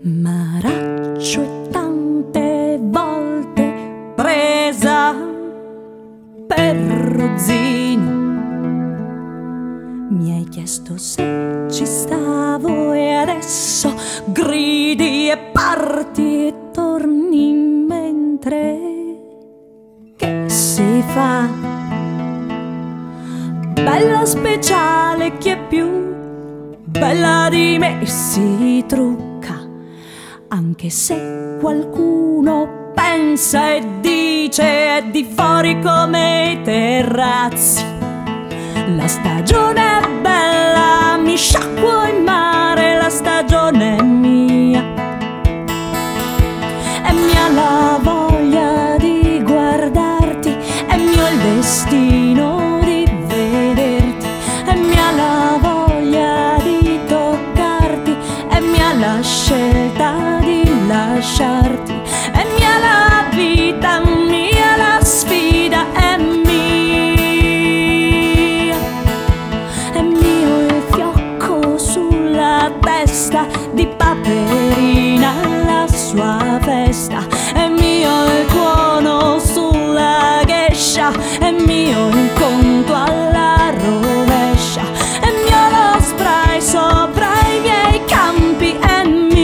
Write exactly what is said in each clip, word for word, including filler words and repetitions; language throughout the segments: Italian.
Maraccio e tante volte presa per rozzino mi hai chiesto se ci stavo e adesso gridi e parti e torni mentre che si fa bella speciale, chi è più bella di me si trucca, anche se qualcuno pensa e dice è di fuori come i terrazzi. La stagione è bella, mi sciacquo in mare, la stagione è mia è mia la voglia di guardarti, è mio il destino di vederti, è mia la voglia di toccarti, è mia la scelta di lasciarti, è mia la vita, mia la sfida, è mia, è mio il fiocco sulla testa di Paperina alla sua festa, è mio il tuono sulla ghescia, è mio il conto alla rovescia, è mio lo spray sopra i miei campi, è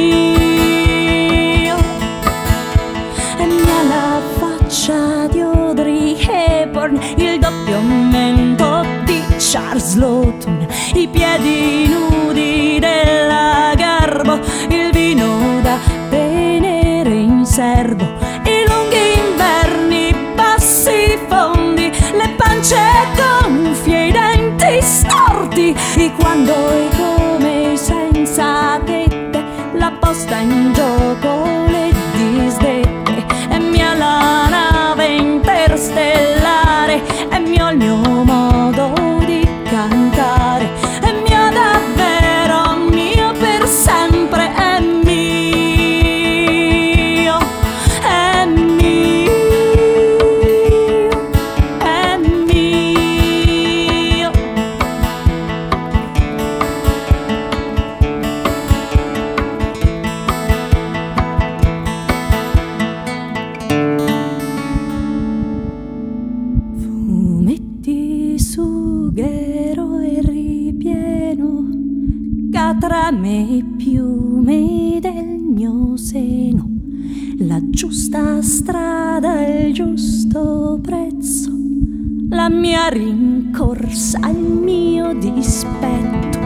mio, è mia la faccia di Audrey Hepburn, il doppio mento di Charles Lawton, i piedi nudi della Garbo, il vino da tenere in serbo, i lunghi inverni, bassi fondi, le pance gonfie, i denti storti, i quando e come, i senza tette, la posta in gioco, le disdette, è mia la nave interstellare, è mio il mio modo di cantare, è mio davvero, mio per sempre, è mio, è mio, è mio. Fumetti, sughero e ripieno, catrame e piume del mio seno, la giusta strada, il giusto prezzo, la mia rincorsa, il mio dispetto,